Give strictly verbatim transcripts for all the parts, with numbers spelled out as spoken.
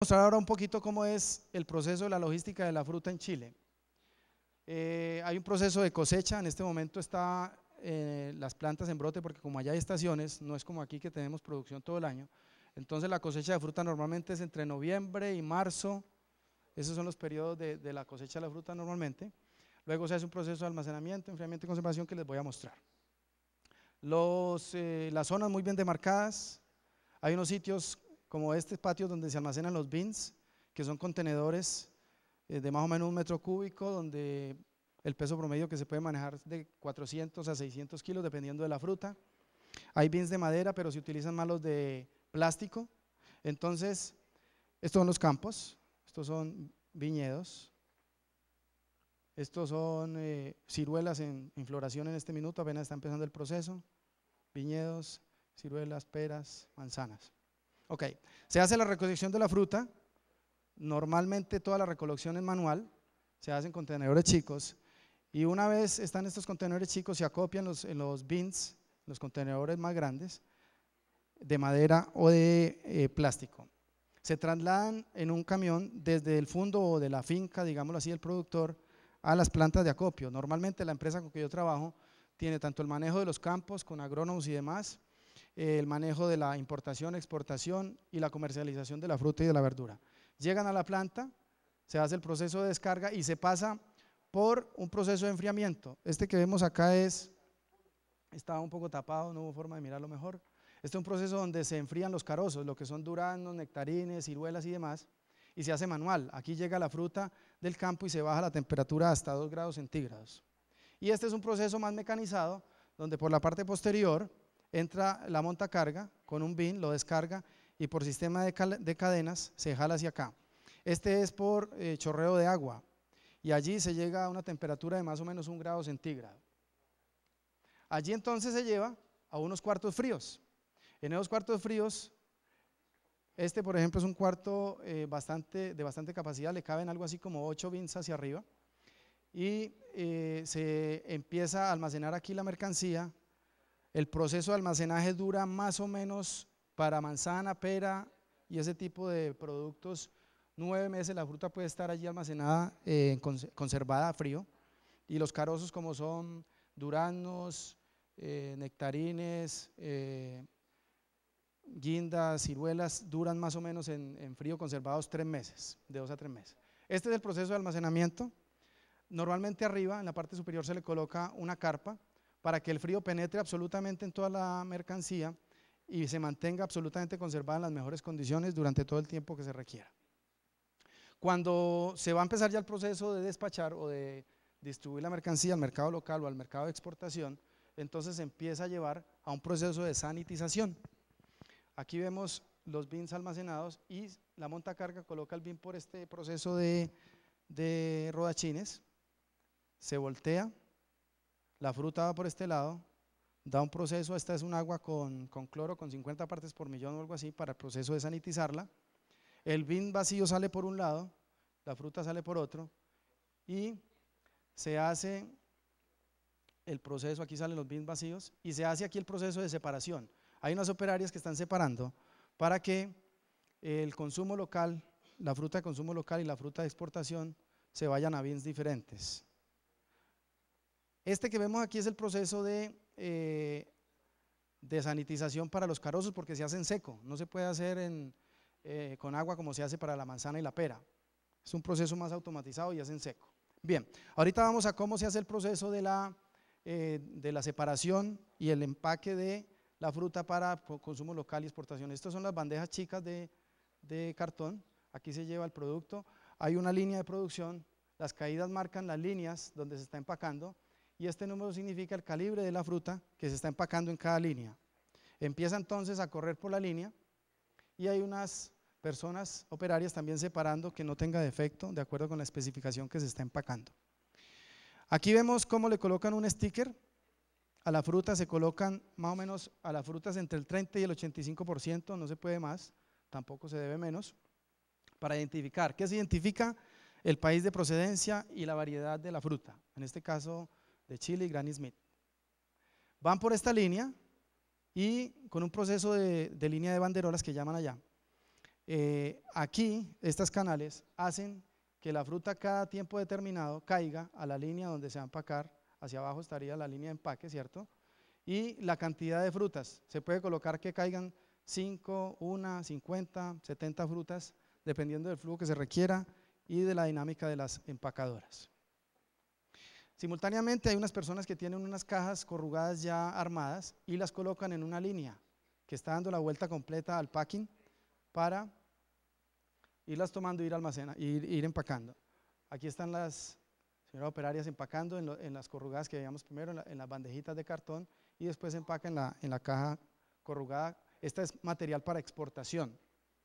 Mostrar ahora un poquito cómo es el proceso de la logística de la fruta en Chile. Eh, hay un proceso de cosecha, en este momento está eh, las plantas en brote porque como allá hay estaciones, no es como aquí que tenemos producción todo el año, entonces la cosecha de fruta normalmente es entre noviembre y marzo, esos son los periodos de, de la cosecha de la fruta normalmente. Luego se hace un proceso de almacenamiento, enfriamiento y conservación que les voy a mostrar. Los, eh, las zonas muy bien demarcadas, hay unos sitios como este patio donde se almacenan los beans, que son contenedores eh, de más o menos un metro cúbico, donde el peso promedio que se puede manejar de cuatrocientos a seiscientos kilos dependiendo de la fruta. Hay beans de madera, pero se utilizan más los de plástico. Entonces, estos son los campos, estos son viñedos, estos son eh, ciruelas en, en floración en este minuto, apenas está empezando el proceso, viñedos, ciruelas, peras, manzanas. Ok, se hace la recolección de la fruta, normalmente toda la recolección es manual, se hace en contenedores chicos y una vez están estos contenedores chicos se acopian los, en los bins, los contenedores más grandes, de madera o de eh, plástico. Se trasladan en un camión desde el fondo o de la finca, digámoslo así, del productor a las plantas de acopio. Normalmente la empresa con que yo trabajo tiene tanto el manejo de los campos con agrónomos y demás, el manejo de la importación, exportación y la comercialización de la fruta y de la verdura. Llegan a la planta, se hace el proceso de descarga y se pasa por un proceso de enfriamiento. Este que vemos acá es, estaba un poco tapado, no hubo forma de mirarlo mejor. Este es un proceso donde se enfrían los carozos, lo que son duranos, nectarines, ciruelas y demás, y se hace manual. Aquí llega la fruta del campo y se baja la temperatura hasta dos grados centígrados. Y este es un proceso más mecanizado, donde por la parte posterior entra la montacarga con un bin, lo descarga y por sistema de, de cadenas se jala hacia acá. Este es por eh, chorreo de agua y allí se llega a una temperatura de más o menos un grado centígrado. Allí entonces se lleva a unos cuartos fríos. En esos cuartos fríos, este por ejemplo es un cuarto eh, bastante, de bastante capacidad, le caben algo así como ocho bins hacia arriba y eh, se empieza a almacenar aquí la mercancía. El proceso de almacenaje dura más o menos para manzana, pera y ese tipo de productos, nueve meses. La fruta puede estar allí almacenada, eh, conservada a frío, y los carozos como son duranos, eh, nectarines, eh, guindas, ciruelas, duran más o menos en, en frío conservados tres meses, de dos a tres meses. Este es el proceso de almacenamiento. Normalmente arriba, en la parte superior, se le coloca una carpa para que el frío penetre absolutamente en toda la mercancía y se mantenga absolutamente conservada en las mejores condiciones durante todo el tiempo que se requiera. Cuando se va a empezar ya el proceso de despachar o de distribuir la mercancía al mercado local o al mercado de exportación, entonces se empieza a llevar a un proceso de sanitización. Aquí vemos los bins almacenados y la montacarga coloca el bin por este proceso de, de rodachines, se voltea, la fruta va por este lado, da un proceso, esta es un agua con, con cloro con cincuenta partes por millón o algo así para el proceso de sanitizarla. El bin vacío sale por un lado, la fruta sale por otro y se hace el proceso, aquí salen los bins vacíos y se hace aquí el proceso de separación. Hay unas operarias que están separando para que el consumo local, la fruta de consumo local y la fruta de exportación se vayan a bins diferentes. Este que vemos aquí es el proceso de, eh, de sanitización para los carozos porque se hace en seco, no se puede hacer en, eh, con agua como se hace para la manzana y la pera. Es un proceso más automatizado y es en seco. Bien, ahorita vamos a cómo se hace el proceso de la, eh, de la separación y el empaque de la fruta para consumo local y exportación. Estas son las bandejas chicas de, de cartón, aquí se lleva el producto, hay una línea de producción, las caídas marcan las líneas donde se está empacando y este número significa el calibre de la fruta que se está empacando en cada línea. Empieza entonces a correr por la línea y hay unas personas operarias también separando que no tenga defecto de acuerdo con la especificación que se está empacando. Aquí vemos cómo le colocan un sticker a la fruta, se colocan más o menos a las frutas entre el treinta y el ochenta y cinco por ciento, no se puede más, tampoco se debe menos, para identificar. ¿Qué se identifica? El país de procedencia y la variedad de la fruta, en este caso de Chile y Granny Smith. Van por esta línea y con un proceso de, de línea de banderolas que llaman allá, Eh, aquí, estas canales hacen que la fruta cada tiempo determinado caiga a la línea donde se va a empacar, hacia abajo estaría la línea de empaque, ¿cierto? Y la cantidad de frutas, se puede colocar que caigan cinco, una, cincuenta, setenta frutas, dependiendo del flujo que se requiera y de la dinámica de las empacadoras. Simultáneamente hay unas personas que tienen unas cajas corrugadas ya armadas y las colocan en una línea que está dando la vuelta completa al packing para irlas tomando e ir almacenando, ir, ir empacando. Aquí están las señoras operarias empacando en, lo, en las corrugadas que veíamos primero, en, la, en las bandejitas de cartón, y después empaca en la, en la caja corrugada. Esta es material para exportación.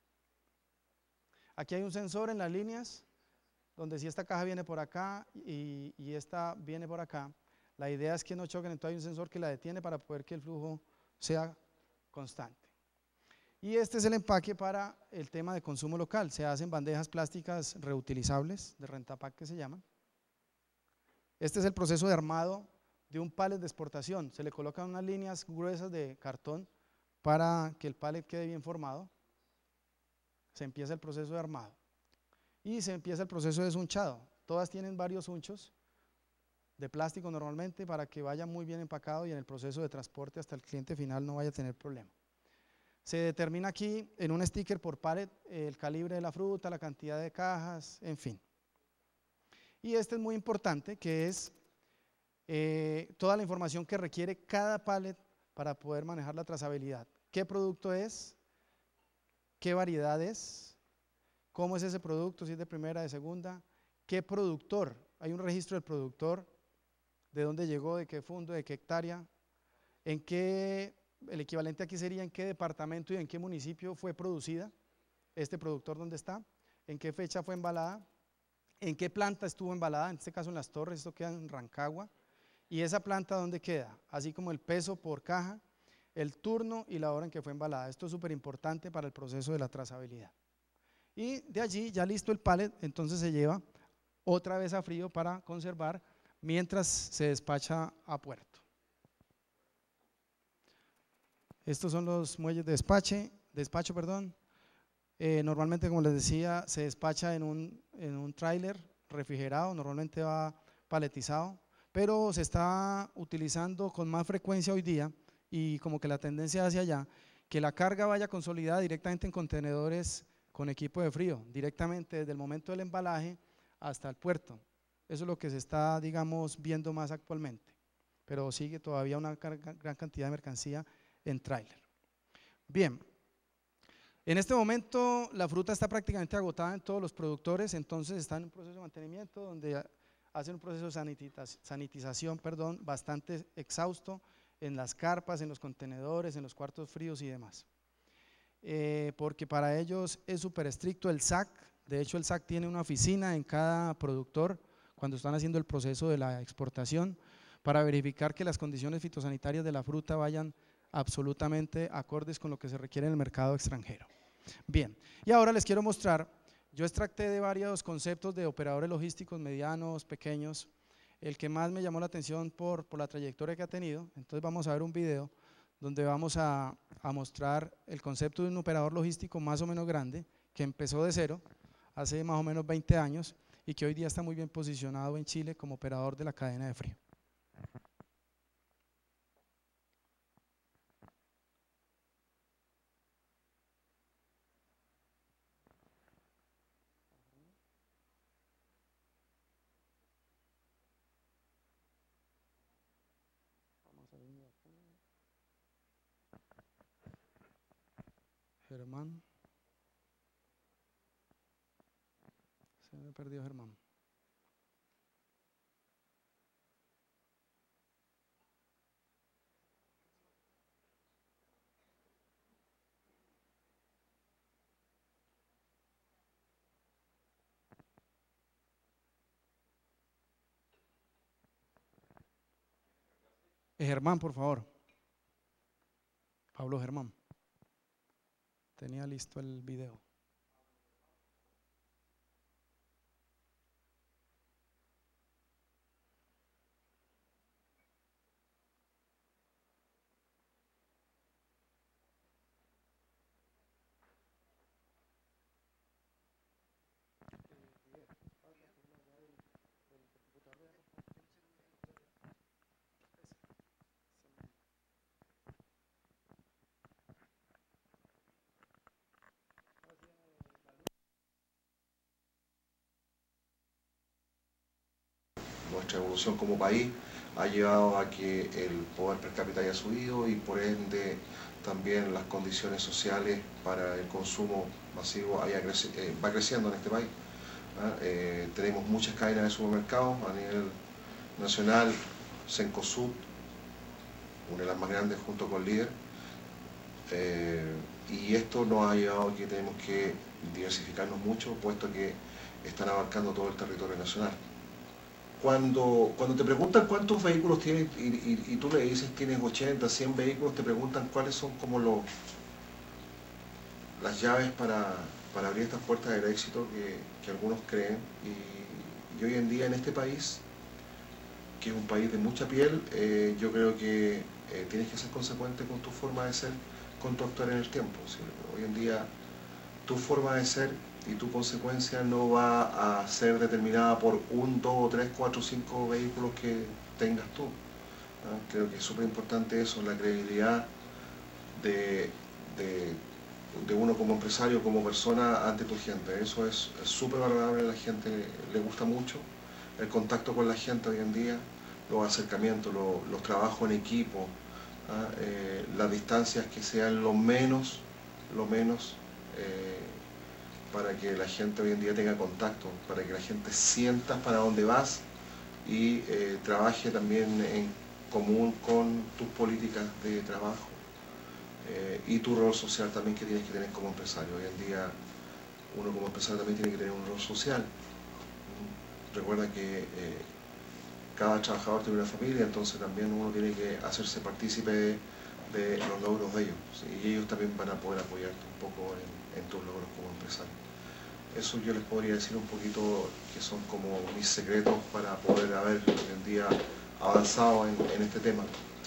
Aquí hay un sensor en las líneas, donde si esta caja viene por acá y, y esta viene por acá, la idea es que no choquen, entonces hay un sensor que la detiene para poder que el flujo sea constante. Y este es el empaque para el tema de consumo local. Se hacen bandejas plásticas reutilizables, de Rentapac que se llaman. Este es el proceso de armado de un pallet de exportación. Se le colocan unas líneas gruesas de cartón para que el pallet quede bien formado. Se empieza el proceso de armado y se empieza el proceso de sunchado. Todas tienen varios hunchos de plástico normalmente para que vaya muy bien empacado y en el proceso de transporte hasta el cliente final no vaya a tener problema. Se determina aquí en un sticker por pallet el calibre de la fruta, la cantidad de cajas, en fin. Y este es muy importante, que es eh, toda la información que requiere cada pallet para poder manejar la trazabilidad. ¿Qué producto es? ¿Qué variedad es? ¿Cómo es ese producto? Si es de primera, de segunda. ¿Qué productor? Hay un registro del productor, de dónde llegó, de qué fondo, de qué hectárea, en qué, el equivalente aquí sería en qué departamento y en qué municipio fue producida este productor, dónde está, en qué fecha fue embalada, en qué planta estuvo embalada, en este caso en Las Torres, esto queda en Rancagua, y esa planta dónde queda, así como el peso por caja, el turno y la hora en que fue embalada. Esto es súper importante para el proceso de la trazabilidad. Y de allí, ya listo el pallet, entonces se lleva otra vez a frío para conservar mientras se despacha a puerto. Estos son los muelles de despache, despacho, perdón. Eh, normalmente, como les decía, se despacha en un, en un tráiler refrigerado, normalmente va paletizado, pero se está utilizando con más frecuencia hoy día y como que la tendencia hacia allá, que la carga vaya consolidada directamente en contenedores con equipo de frío, directamente desde el momento del embalaje hasta el puerto. Eso es lo que se está, digamos, viendo más actualmente, pero sigue todavía una gran cantidad de mercancía en tráiler. Bien, en este momento la fruta está prácticamente agotada en todos los productores, entonces está en un proceso de mantenimiento donde hacen un proceso de sanitización, perdón, bastante exhausto en las carpas, en los contenedores, en los cuartos fríos y demás. Eh, porque para ellos es súper estricto el S A C. De hecho, el S A C tiene una oficina en cada productor cuando están haciendo el proceso de la exportación para verificar que las condiciones fitosanitarias de la fruta vayan absolutamente acordes con lo que se requiere en el mercado extranjero. Bien, y ahora les quiero mostrar, yo extracté de varios conceptos de operadores logísticos medianos, pequeños, el que más me llamó la atención por, por la trayectoria que ha tenido. Entonces vamos a ver un video donde vamos a, a mostrar el concepto de un operador logístico más o menos grande, que empezó de cero, hace más o menos veinte años, y que hoy día está muy bien posicionado en Chile como operador de la cadena de frío. Germán. Se me perdió Germán. Eh, Germán, por favor. Pablo Germán. Tenía listo el video. nuestra evolución como país ha llevado a que el poder per cápita haya subido y por ende también las condiciones sociales para el consumo masivo haya creci eh, va creciendo en este país. ¿Ah? Eh, tenemos muchas cadenas de supermercados a nivel nacional, Cencosud, una de las más grandes junto con Líder, eh, y esto nos ha llevado a que tenemos que diversificarnos mucho, puesto que están abarcando todo el territorio nacional. Cuando, cuando te preguntan cuántos vehículos tienes y, y, y tú le dices tienes ochenta, cien vehículos, te preguntan cuáles son como los, las llaves para, para abrir estas puertas del éxito que, que algunos creen. Y, y hoy en día en este país, que es un país de mucha piel, eh, yo creo que eh, tienes que ser consecuente con tu forma de ser, con tu actuar en el tiempo. ¿Sí? Hoy en día tu forma de ser y tu consecuencia no va a ser determinada por un, dos, tres, cuatro, cinco vehículos que tengas tú. ¿Ah? Creo que es súper importante eso, la credibilidad de, de, de uno como empresario, como persona ante tu gente. Eso es súper valorable, a la gente le gusta mucho. El contacto con la gente hoy en día, los acercamientos, los, los trabajos en equipo, ¿ah? eh, las distancias que sean lo menos, lo menos eh, para que la gente hoy en día tenga contacto, para que la gente sienta para dónde vas y eh, trabaje también en común con tus políticas de trabajo eh, y tu rol social también que tienes que tener como empresario. Hoy en día uno como empresario también tiene que tener un rol social. Recuerda que eh, cada trabajador tiene una familia, entonces también uno tiene que hacerse partícipe de, de los logros de ellos, ¿sí? Y ellos también van a poder apoyarte un poco en, en tus logros como empresario. Eso yo les podría decir un poquito que son como mis secretos para poder haber hoy en día avanzado en, en este tema.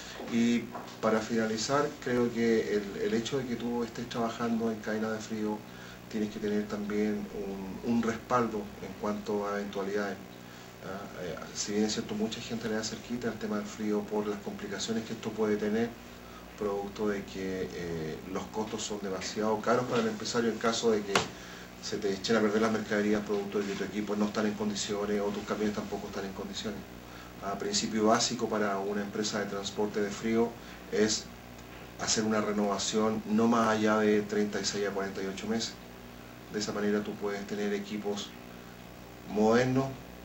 Y para finalizar, creo que el, el hecho de que tú estés trabajando en cadena de frío, tienes que tener también un, un respaldo en cuanto a eventualidades. ¿Ah? Eh, si bien es cierto, mucha gente le da cerquita el tema del frío por las complicaciones que esto puede tener, producto de que eh, los costos son demasiado caros para el empresario en caso de que se te echen a perder las mercaderías producto de que tu equipo no están en condiciones o tus camiones tampoco están en condiciones. A principio básico para una empresa de transporte de frío es hacer una renovación no más allá de treinta y seis a cuarenta y ocho meses. De esa manera tú puedes tener equipos modernos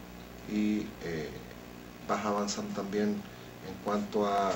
y eh, vas avanzando también en cuanto a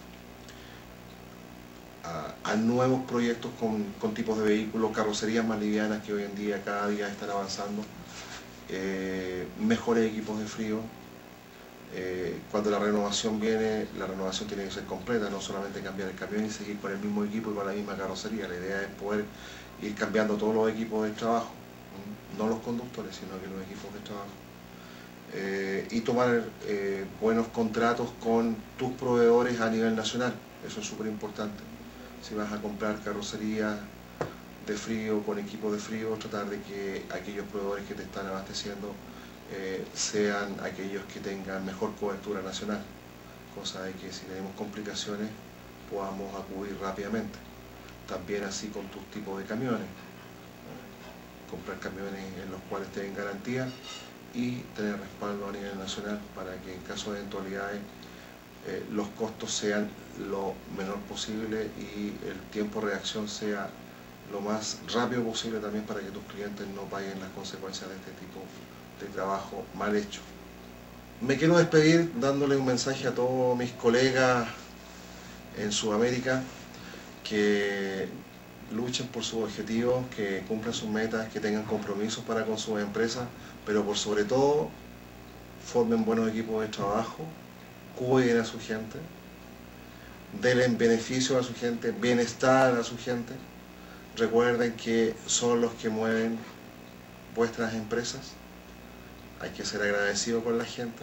A, a nuevos proyectos con, con tipos de vehículos, carrocerías más livianas que hoy en día cada día están avanzando, eh, mejores equipos de frío. Eh, cuando la renovación viene, la renovación tiene que ser completa, no solamente cambiar el camión y seguir con el mismo equipo y con la misma carrocería. La idea es poder ir cambiando todos los equipos de trabajo, no los conductores, sino que los equipos de trabajo. Eh, y tomar eh, buenos contratos con tus proveedores a nivel nacional, eso es súper importante. Si vas a comprar carrocería de frío con equipo de frío, tratar de que aquellos proveedores que te están abasteciendo eh, sean aquellos que tengan mejor cobertura nacional, cosa de que si tenemos complicaciones podamos acudir rápidamente. También así con tus tipos de camiones, comprar camiones en los cuales te den garantía y tener respaldo a nivel nacional para que en caso de eventualidades Eh, los costos sean lo menor posible y el tiempo de reacción sea lo más rápido posible también para que tus clientes no paguen las consecuencias de este tipo de trabajo mal hecho. Me quiero despedir dándole un mensaje a todos mis colegas en Sudamérica que luchen por sus objetivos, que cumplan sus metas, que tengan compromisos para con sus empresas, pero por sobre todo formen buenos equipos de trabajo, cuiden a su gente, denle beneficio a su gente, bienestar a su gente. Recuerden que son los que mueven vuestras empresas. Hay que ser agradecido con la gente.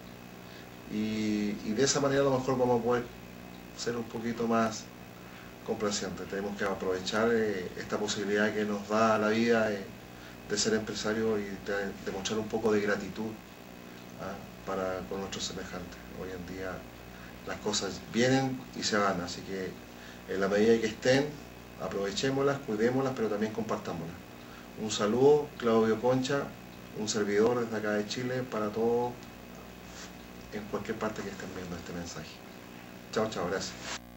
Y, y de esa manera a lo mejor vamos a poder ser un poquito más complacientes. Tenemos que aprovechar eh, esta posibilidad que nos da la vida eh, de ser empresario y de, demostrar un poco de gratitud ¿ah? para con nuestros semejantes. Hoy en día las cosas vienen y se van, así que en la medida que estén, aprovechémoslas, cuidémoslas, pero también compartámoslas. Un saludo, Claudio Concha, un servidor desde acá de Chile para todos en cualquier parte que estén viendo este mensaje. Chao, chao, gracias.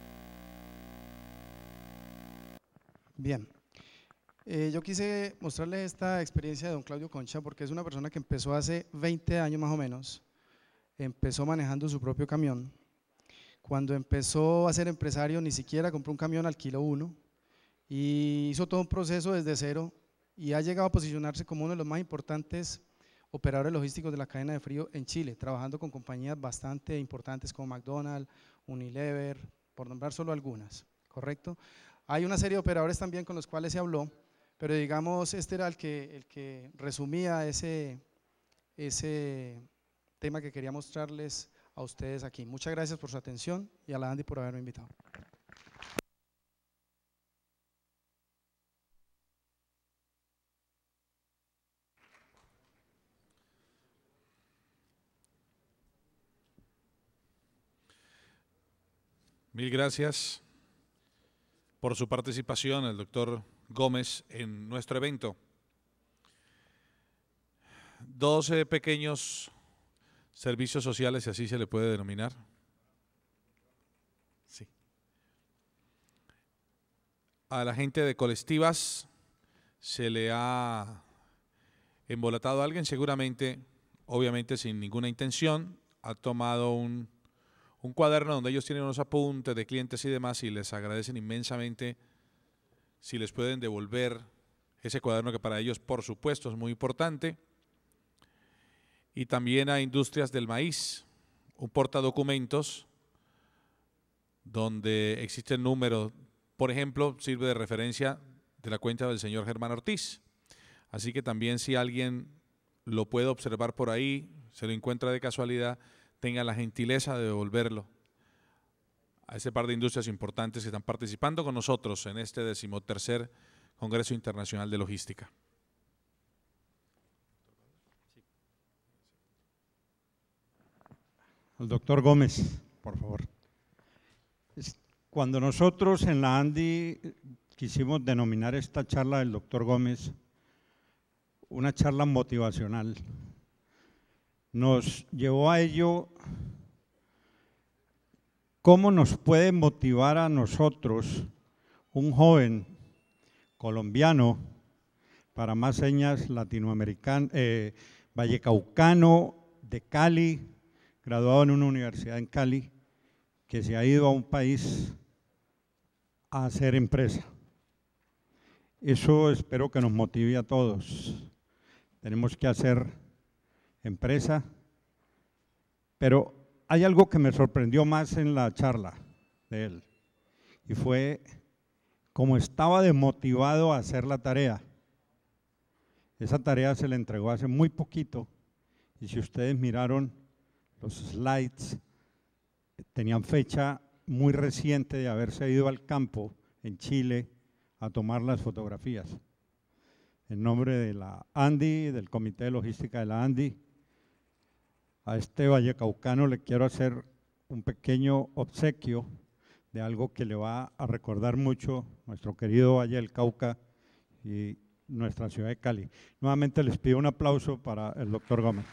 Bien, eh, yo quise mostrarles esta experiencia de don Claudio Concha porque es una persona que empezó hace veinte años más o menos, empezó manejando su propio camión. Cuando empezó a ser empresario ni siquiera compró un camión, alquiló uno y hizo todo un proceso desde cero y ha llegado a posicionarse como uno de los más importantes operadores logísticos de la cadena de frío en Chile, trabajando con compañías bastante importantes como McDonald's, Unilever, por nombrar solo algunas, ¿correcto? Hay una serie de operadores también con los cuales se habló, pero digamos este era el que, el que resumía ese, ese tema que quería mostrarles a ustedes aquí. Muchas gracias por su atención y a la Andy por haberme invitado. Mil gracias por su participación, el doctor Gómez, en nuestro evento. doce pequeños servicios sociales, si así se le puede denominar. Sí. A la gente de Colectivas se le ha embolatado a alguien, seguramente, obviamente sin ninguna intención, ha tomado un un cuaderno donde ellos tienen unos apuntes de clientes y demás y les agradecen inmensamente si les pueden devolver ese cuaderno que para ellos por supuesto es muy importante. Y también a Industrias del Maíz, un portadocumentos donde existe el número, por ejemplo, sirve de referencia de la cuenta del señor Germán Ortiz. Así que también si alguien lo puede observar por ahí, se lo encuentra de casualidad, tenga la gentileza de devolverlo a ese par de industrias importantes que están participando con nosotros en este decimotercer Congreso Internacional de Logística. Al doctor Gómez, por favor. Cuando nosotros en la Andy quisimos denominar esta charla del doctor Gómez una charla motivacional, nos llevó a ello cómo nos puede motivar a nosotros un joven colombiano, para más señas latinoamericano, eh, vallecaucano de Cali, graduado en una universidad en Cali, que se ha ido a un país a hacer empresa. Eso espero que nos motive a todos. Tenemos que hacer empresa, pero hay algo que me sorprendió más en la charla de él, y fue cómo estaba desmotivado a hacer la tarea. Esa tarea se le entregó hace muy poquito, y si ustedes miraron los slides, tenían fecha muy reciente de haberse ido al campo en Chile a tomar las fotografías. En nombre de la Andy, del Comité de Logística de la Andy, a este vallecaucano le quiero hacer un pequeño obsequio de algo que le va a recordar mucho nuestro querido Valle del Cauca y nuestra ciudad de Cali. Nuevamente les pido un aplauso para el doctor Gómez.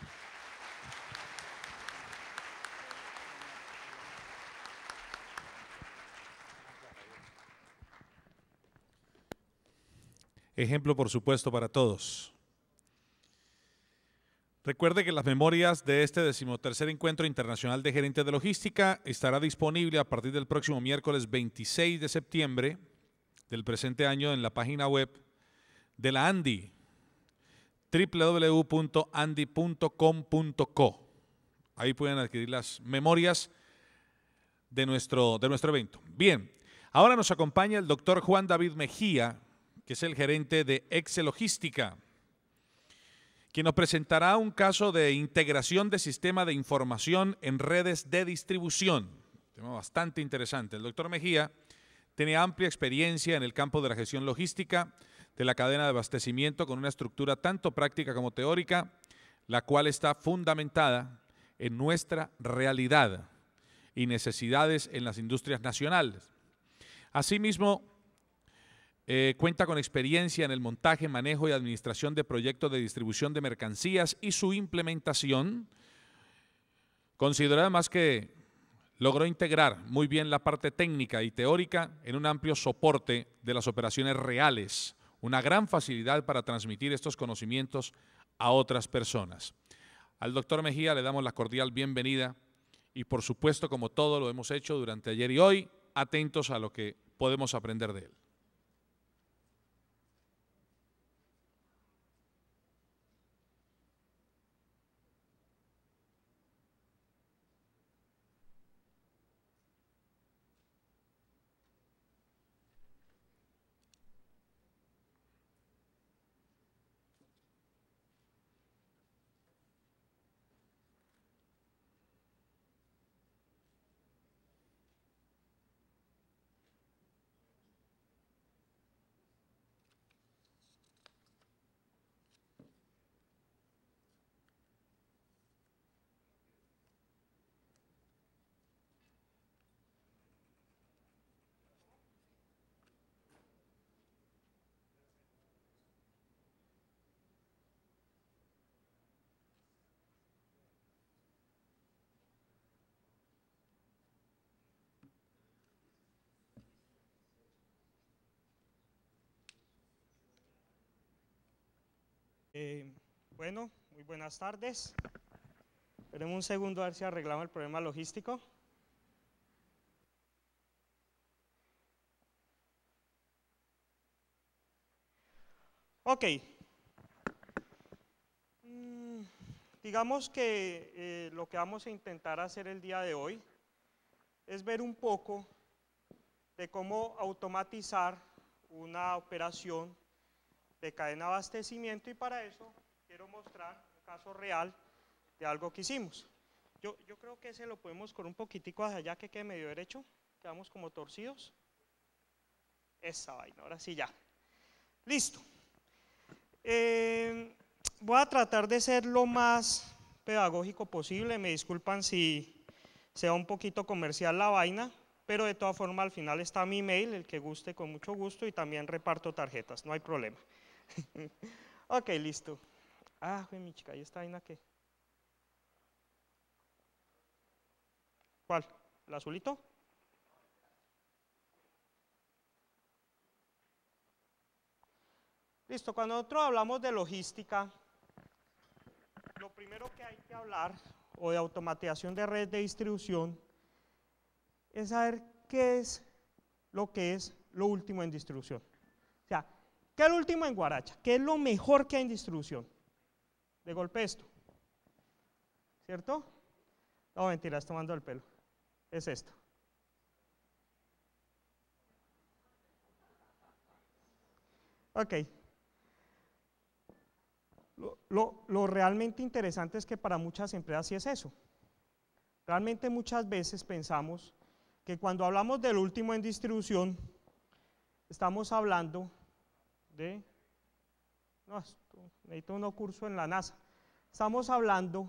Ejemplo, por supuesto, para todos. Recuerde que las memorias de este decimotercer Encuentro Internacional de Gerentes de Logística estará disponible a partir del próximo miércoles veintiséis de septiembre del presente año en la página web de la Andy, w w w punto andy punto com punto co. Ahí pueden adquirir las memorias de nuestro, de nuestro evento. Bien, ahora nos acompaña el doctor Juan David Mejía, que es el gerente de Excel Logística, quien nos presentará un caso de integración de sistema de información en redes de distribución. Tema bastante interesante. El doctor Mejía tiene amplia experiencia en el campo de la gestión logística de la cadena de abastecimiento con una estructura tanto práctica como teórica, la cual está fundamentada en nuestra realidad y necesidades en las industrias nacionales. Asimismo, Eh, cuenta con experiencia en el montaje, manejo y administración de proyectos de distribución de mercancías y su implementación, Considero además que logró integrar muy bien la parte técnica y teórica en un amplio soporte de las operaciones reales, una gran facilidad para transmitir estos conocimientos a otras personas. Al doctor Mejía le damos la cordial bienvenida y por supuesto, como todo lo hemos hecho durante ayer y hoy, atentos a lo que podemos aprender de él. Eh, bueno, muy buenas tardes. Esperemos un segundo a ver si arreglamos el problema logístico. Ok. Mm, digamos que eh, lo que vamos a intentar hacer el día de hoy es ver un poco de cómo automatizar una operación de cadena de abastecimiento, y para eso quiero mostrar un caso real de algo que hicimos. Yo, yo creo que ese lo podemos con un poquitico hacia allá, que quede medio derecho, quedamos como torcidos. Esa vaina, ahora sí ya. Listo. Eh, voy a tratar de ser lo más pedagógico posible, me disculpan si sea un poquito comercial la vaina, pero de todas formas al final está mi mail, el que guste con mucho gusto, y también reparto tarjetas, no hay problema. Ok, listo. Ah, fue mi chica, ¿y esta vaina qué? ¿Cuál? ¿El azulito? Listo, cuando nosotros hablamos de logística, lo primero que hay que hablar, o de automatización de redes de distribución, es saber qué es lo que es lo último en distribución. O sea, ¿qué es lo último en Guaracha? ¿Qué es lo mejor que hay en distribución? De golpe esto, ¿cierto? No, mentira, estoy tomando el pelo. Es esto. Ok. Lo, lo, lo realmente interesante es que para muchas empresas sí es eso. Realmente muchas veces pensamos que cuando hablamos del último en distribución, estamos hablando de, no, esto, necesito un curso en la NASA, estamos hablando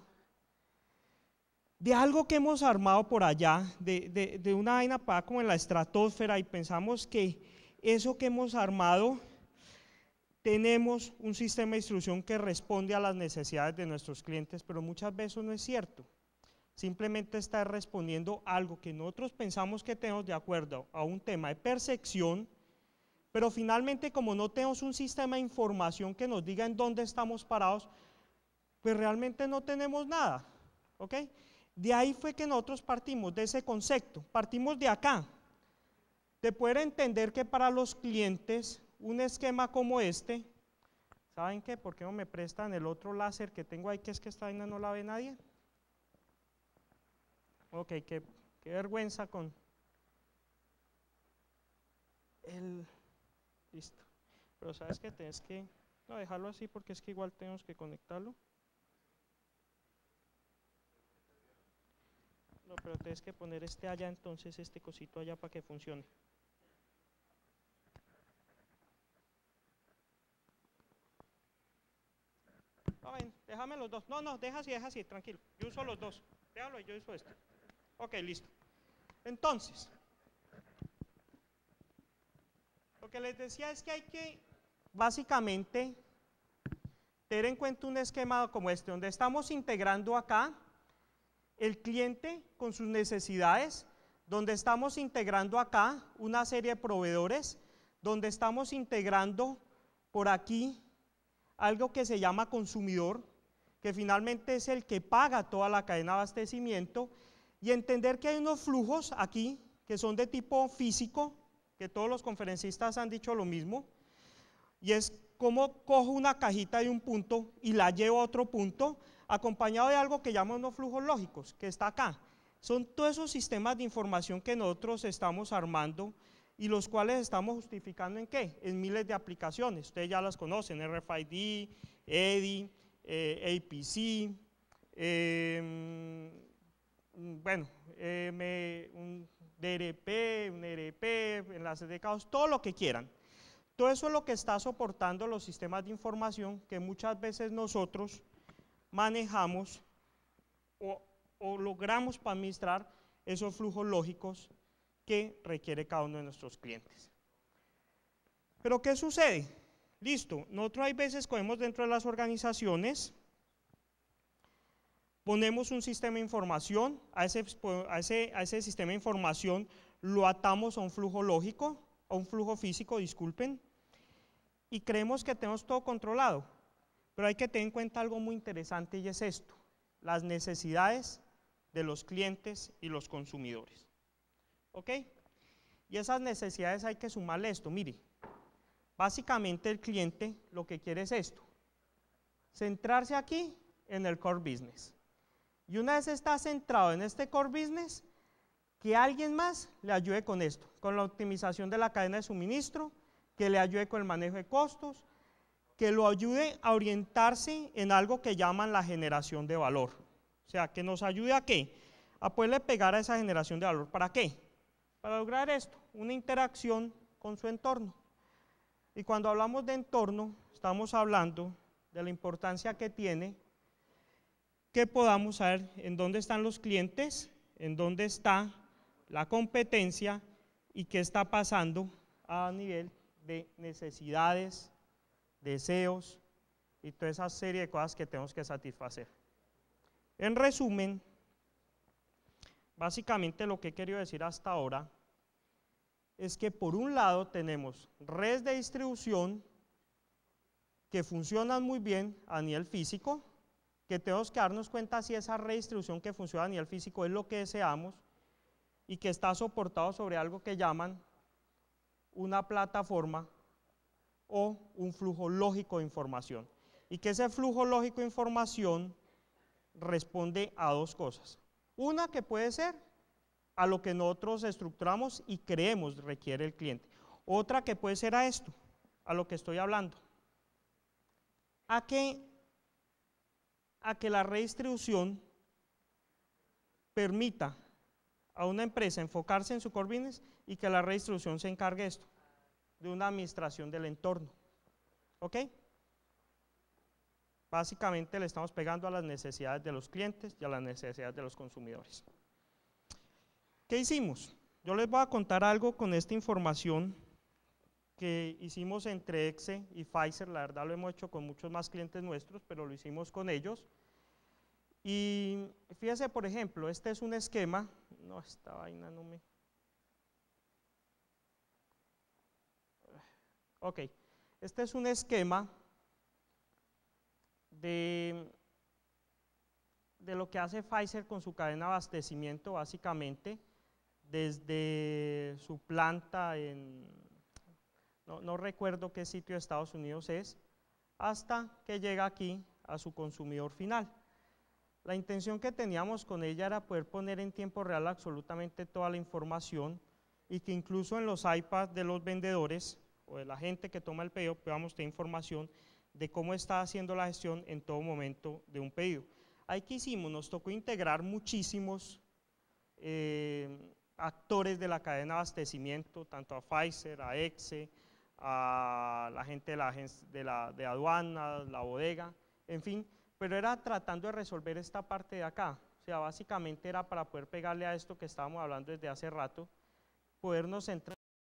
de algo que hemos armado por allá, de, de, de una vaina para como en la estratosfera, y pensamos que eso que hemos armado, tenemos un sistema de distribución que responde a las necesidades de nuestros clientes, pero muchas veces no es cierto. Simplemente está respondiendo a algo que nosotros pensamos que tenemos de acuerdo a un tema de percepción, pero finalmente, como no tenemos un sistema de información que nos diga en dónde estamos parados, pues realmente no tenemos nada, ¿ok? De ahí fue que nosotros partimos de ese concepto, partimos de acá, de poder entender que para los clientes un esquema como este, ¿saben qué? ¿Por qué no me prestan el otro láser que tengo ahí, que es que esta vaina no la ve nadie? Ok, qué, qué vergüenza con el, listo, pero sabes que tienes que, no, dejarlo así porque es que igual tenemos que conectarlo. No, pero tienes que poner este allá, entonces este cosito allá para que funcione. No, ven, déjame los dos. No, no, deja así, deja así, tranquilo. Yo uso los dos. Déjalo y yo uso este. Ok, listo. Entonces, lo que les decía es que hay que, básicamente, tener en cuenta un esquema como este, donde estamos integrando acá el cliente con sus necesidades, donde estamos integrando acá una serie de proveedores, donde estamos integrando por aquí algo que se llama consumidor, que finalmente es el que paga toda la cadena de abastecimiento, y entender que hay unos flujos aquí que son de tipo físico, que todos los conferencistas han dicho lo mismo, y es cómo cojo una cajita de un punto y la llevo a otro punto, acompañado de algo que llamamos flujos lógicos, que está acá. Son todos esos sistemas de información que nosotros estamos armando y los cuales estamos justificando ¿en qué? En miles de aplicaciones. Ustedes ya las conocen, R F I D, E D I, eh, A P C, eh, bueno, eh, me, un D R P, un E R P, enlaces de caos, todo lo que quieran. Todo eso es lo que está soportando los sistemas de información que muchas veces nosotros manejamos o, o logramos para administrar esos flujos lógicos que requiere cada uno de nuestros clientes. Pero ¿qué sucede? Listo, nosotros hay veces cogemos dentro de las organizaciones, ponemos un sistema de información, a ese, a ese, a ese sistema de información lo atamos a un flujo lógico, a un flujo físico, disculpen, y creemos que tenemos todo controlado, pero hay que tener en cuenta algo muy interesante y es esto, las necesidades de los clientes y los consumidores, ¿ok? Y esas necesidades hay que sumarle esto, mire, básicamente el cliente lo que quiere es esto, centrarse aquí en el core business, y una vez está centrado en este core business, que alguien más le ayude con esto, con la optimización de la cadena de suministro, que le ayude con el manejo de costos, que lo ayude a orientarse en algo que llaman la generación de valor. O sea, que nos ayude a qué? A poderle pegar a esa generación de valor. ¿Para qué? Para lograr esto, una interacción con su entorno. Y cuando hablamos de entorno, estamos hablando de la importancia que tiene que podamos saber en dónde están los clientes, en dónde está la competencia y qué está pasando a nivel de necesidades, deseos y toda esa serie de cosas que tenemos que satisfacer. En resumen, básicamente lo que he querido decir hasta ahora es que por un lado tenemos redes de distribución que funcionan muy bien a nivel físico, que tenemos que darnos cuenta si esa red de distribución que funciona a nivel físico es lo que deseamos y que está soportado sobre algo que llaman una plataforma o un flujo lógico de información, y que ese flujo lógico de información responde a dos cosas. Una que puede ser a lo que nosotros estructuramos y creemos requiere el cliente. Otra que puede ser a esto, a lo que estoy hablando. A que, a que la redistribución permita a una empresa enfocarse en su core business y que la redistribución se encargue de esto, de una administración del entorno. ¿Ok? Básicamente le estamos pegando a las necesidades de los clientes y a las necesidades de los consumidores. ¿Qué hicimos? Yo les voy a contar algo con esta información que hicimos entre E X E y Pfizer. La verdad lo hemos hecho con muchos más clientes nuestros, pero lo hicimos con ellos. Y fíjese, por ejemplo, este es un esquema. No, esta vaina no me... Ok, este es un esquema de, de lo que hace Pfizer con su cadena de abastecimiento, básicamente, desde su planta en, no, no recuerdo qué sitio de Estados Unidos es, hasta que llega aquí a su consumidor final. La intención que teníamos con ella era poder poner en tiempo real absolutamente toda la información y que incluso en los iPads de los vendedores o de la gente que toma el pedido podamos tener información de cómo está haciendo la gestión en todo momento de un pedido. Ahí que hicimos, nos tocó integrar muchísimos eh, actores de la cadena de abastecimiento, tanto a Pfizer, a E X E, a la gente de la, de la de aduanas, la bodega, en fin, pero era tratando de resolver esta parte de acá. O sea, básicamente era para poder pegarle a esto que estábamos hablando desde hace rato, podernos centrar